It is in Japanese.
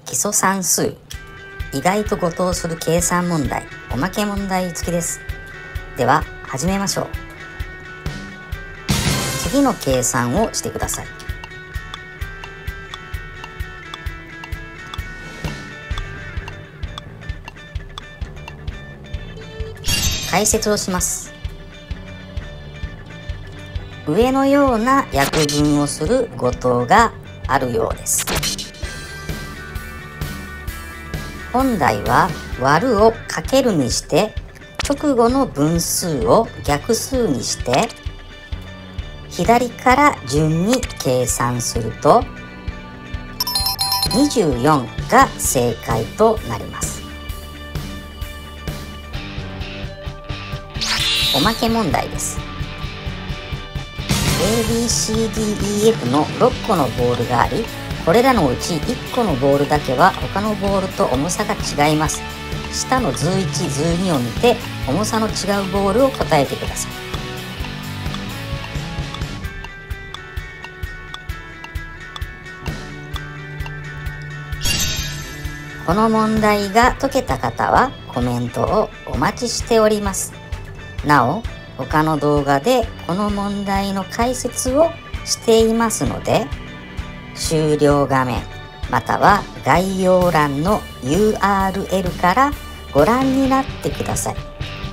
基礎算数意外と誤答する計算問題おまけ問題付きです。では始めましょう。次の計算をしてください。解説をします。上のような約分をする誤答があるようです。本来は割るをかけるにして直後の分数を逆数にして左から順に計算すると24が正解となります。おまけ問題です。ABCDEF の6個のボールがあり、これらのうち1個のボールだけは他のボールと重さが違います。下の図1、図2を見て重さの違うボールを答えてください。この問題が解けた方はコメントをお待ちしております。なお、他の動画でこの問題の解説をしていますので、終了画面または概要欄の URL からご覧になってください。